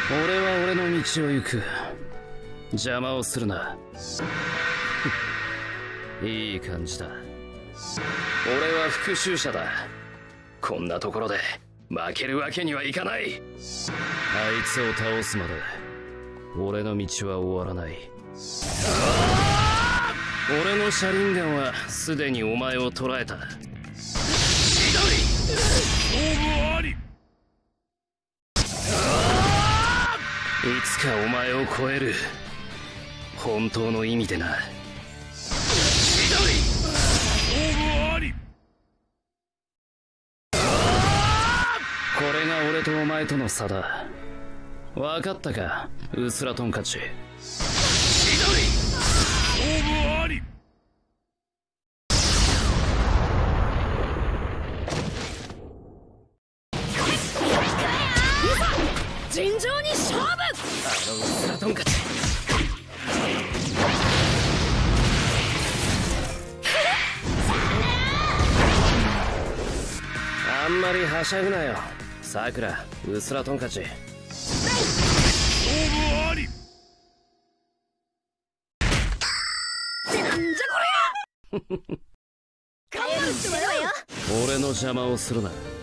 俺は俺の道を行く。邪魔をするな。いい感じだ。俺は復讐者だ。こんなところで負けるわけにはいかない。あいつを倒すまで俺の道は終わらない。俺の車輪ガンはすでにお前を捕らえた。ひどい。勝負あり。いつかお前を超える。本当の意味でな。ひどい。勝負あり。これが俺とお前との差だ。分かったか、ウスラトンカチ。ひどい。勝負あり。 尋常に勝負。 あのウスラトンカチ。あんまりはしゃぐなよさくら、ウスラトンカチ。勝負あり。 なんじゃこりゃ。頑張るってわよ。 俺の邪魔をするな。